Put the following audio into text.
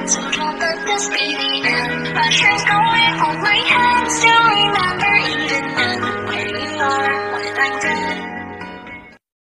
So drop the speedy and passion's going on my head.